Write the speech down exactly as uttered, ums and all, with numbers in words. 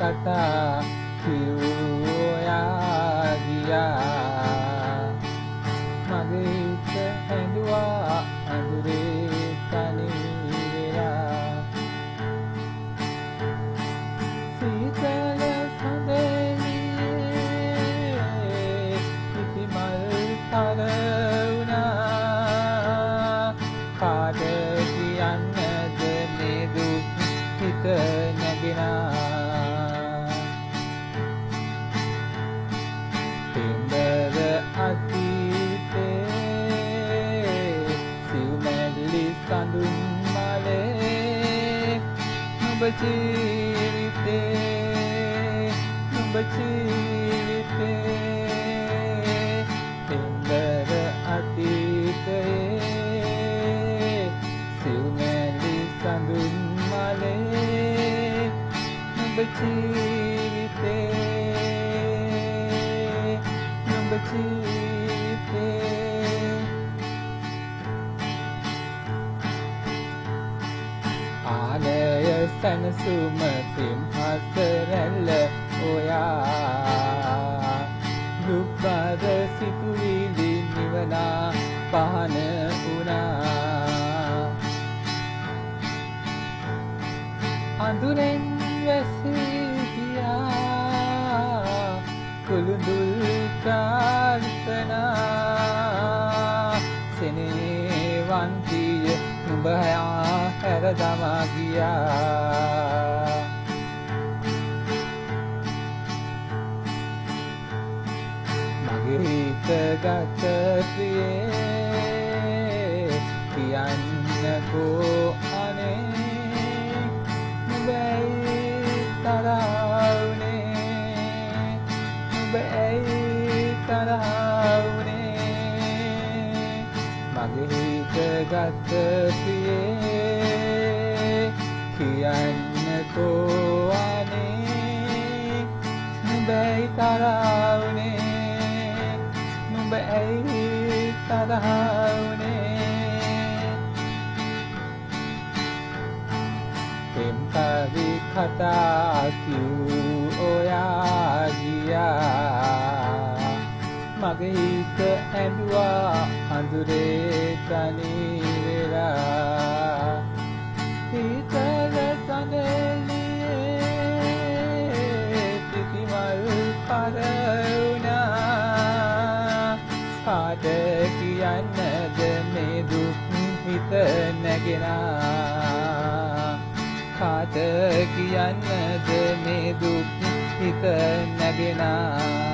කතා කිව්වොයා ගියා මගේ හිත හැඬුවා අඳුරේ තනි වෙලා සීතල සඳලියේ පිපිමල් තර වුණා කාට කියන්නද මේ දුක් හිත නැගෙනා පෙම්බර අතීතේ සිව්මැලි සඳුන් මලේ නුඹ ජීවිතේ නුඹ ජීවිතේ පෙම්බර අතීතේ සිව්මැලි සඳුන් මලේ නුඹ ජීවිතේ නුඹ ජීවිතේ ආලය සැනසුම පිම්හත් රැල්ල ඔයා දුක්බර සිතුවිලි නිවනා පහන වුණා අඳුරෙන් වැසී ගියා කුළුඳුල් ප්‍රාර්ථනා සෙනෙවන්තිය නුඹ හැර දමා ගියා මගේ හිත ගත ප්‍රියේ කියන්නකෝ අනේ නුඹ ඇයි තරහා වුනේ නුඹ ඇයි තරහා වුනේ මගේ හිත ගත ප්‍රියේ කියන්නකෝ අනේ නුඹ ඇයි තරහා වුනේ නුඹ ඇයි තරහා වුනේ පෙම්පරි කතා කිව්වොයා ගියා මගේ හිත ඇඬුවා අඳුරේ තනි වෙලා සීතල සඳලියේ පිපිමල් පර වුණා කාට කියන්නද මේ දුක් හිත නැගෙනා කාට කියන්නද මේ දුක් හිත නැගෙනා